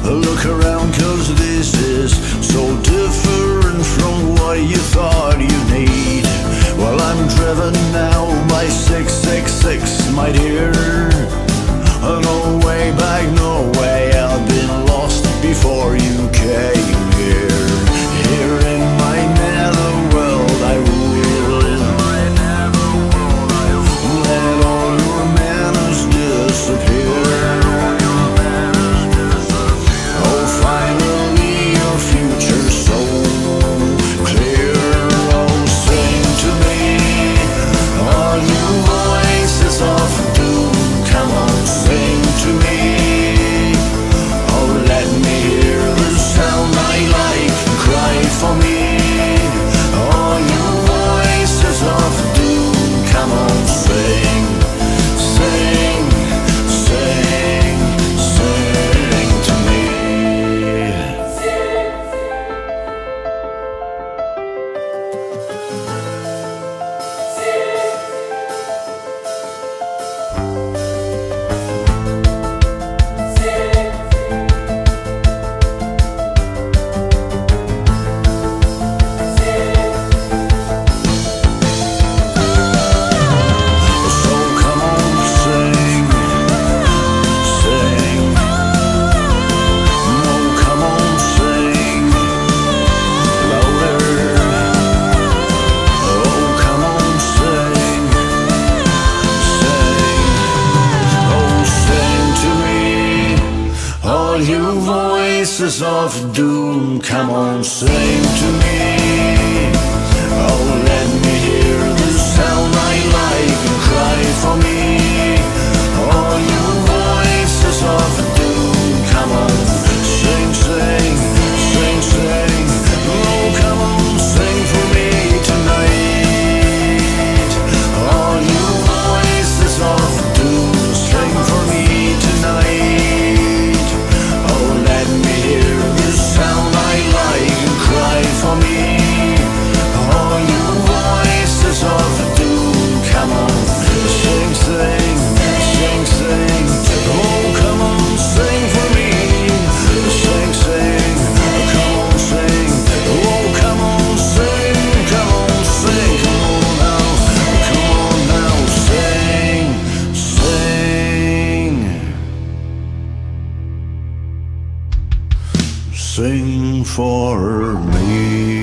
Look around, 'cause this is so different from what you thought you need. Well, I'm driven now by 666, my dear. No way back, no way. I've been lost before you came here. Here in my netherworld I will let all your manners disappear. Oh, finally your future's so clear. Oh, sing to me, all you voices of doom. Come on, sing to me. Oh, let me hear the sound I like. Cry for me, all you voices of doom. Come on, sing, sing, sing, sing to me. You voices of doom, come on, sing to me. Oh, let me hear the sound I like and cry for me. All you voices of doom, come on, sing, sing, sing, sing. Oh, come on, sing for me tonight. All you voices of doom, sing for me tonight. Oh, let me hear the sound I like and cry for me. All you voices of doom, come on, sing, sing, sing, sing. Oh, come on, sing for me. Sing, sing, come on, sing. Oh, come on, sing, come on, sing. Come on now, sing, sing. Sing for me.